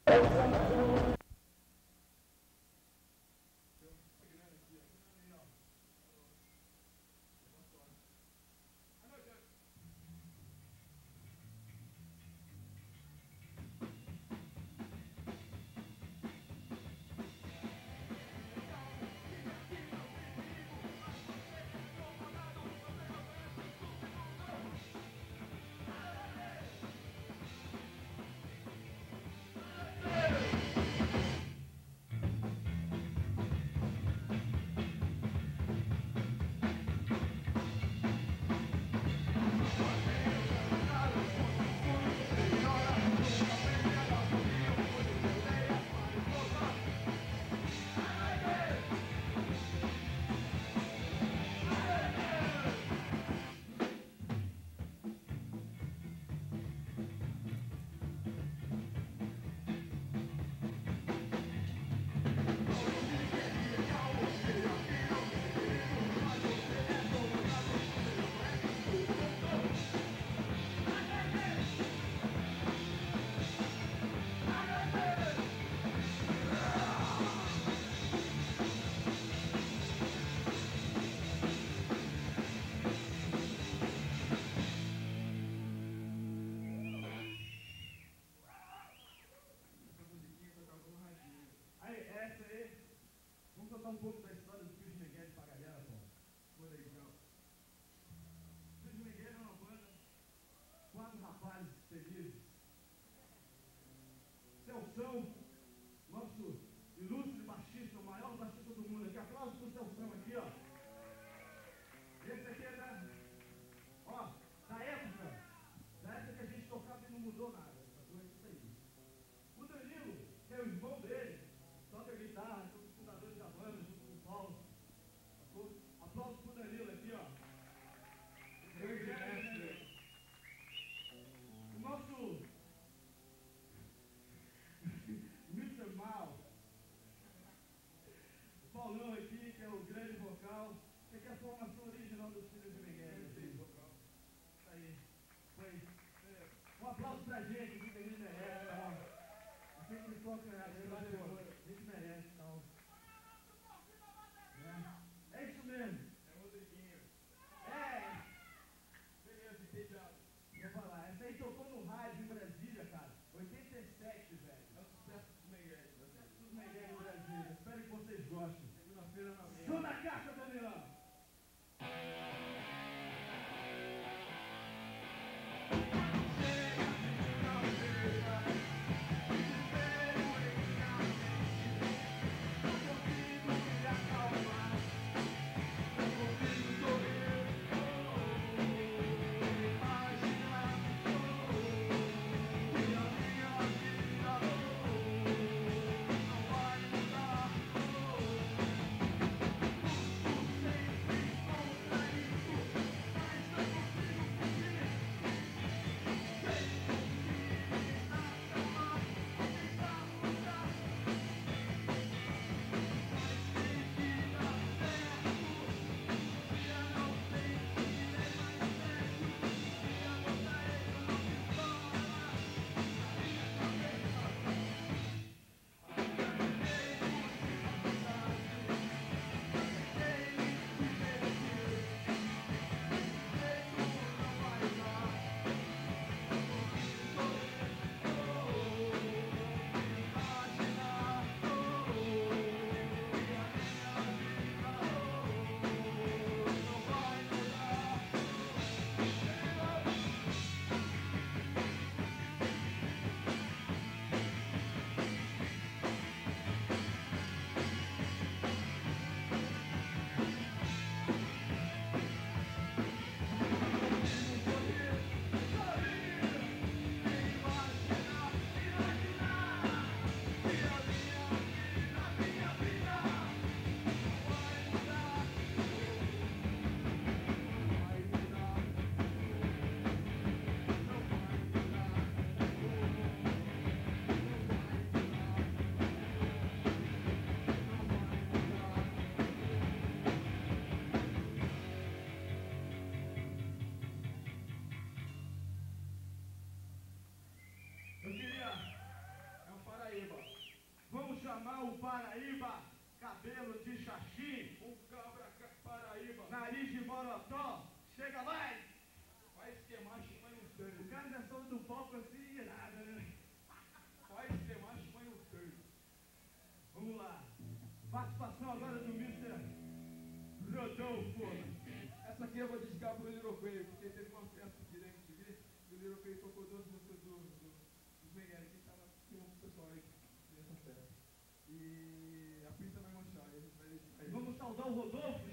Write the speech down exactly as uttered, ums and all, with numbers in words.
Um pouco da história do Cris Miguel pra galera, pô. Por aí, então. Cris Miguel é uma banda, quatro rapazes felizes. Celção, nosso ilustre baixista, o maior baixista do mundo aqui. Aplausos pro Celção aqui, ó. Esse aqui é da, ó, da época, da época que a gente tocava e não mudou nada. Sacou? É isso aí. O Danilo, que é o irmão dele, toca guitarra, são os fundadores da banda, junto com o Paulo. Sacou? Aplausos pro Danilo aqui, ó. Grande mestre. O nosso mister Mal, o Paulão aqui, que é o grande vocal. Essa aqui é a formação original dos Filhos de Miguel. Isso aí. Foi. Um aplauso pra gente, que a gente merece, tá? A gente que toca, a gente merece, então. É, é isso mesmo. É o Rodriguinho. É. Beleza, beijado. Vou falar, essa aí tocou no rádio em Brasília, cara. oitenta e sete, velho. É o sucesso dos Miguel. É o sucesso dos Miguel em Brasília. Espero que vocês gostem. Segunda-feira na mesa. Show na caixa, Danilão. Chega, não chega. Desespero em Morotó, chega mais! Vai esquemar, chupando o sangue. O cara ainda sobe do palco assim, irada, né? Vai esquemar, chupando o sangue. Vamos lá. Participação agora do mister Rodolfo. Essa aqui eu vou dedicar pro Little Quay, porque teve uma festa aqui da M T V e o Little Quay tocou duas músicas do, do, dos Meirelles, que tava filmando o pessoal aí nessa festa. E a pista vai manchar, e a gente vai dedicar. Vamos saudar o Rodolfo.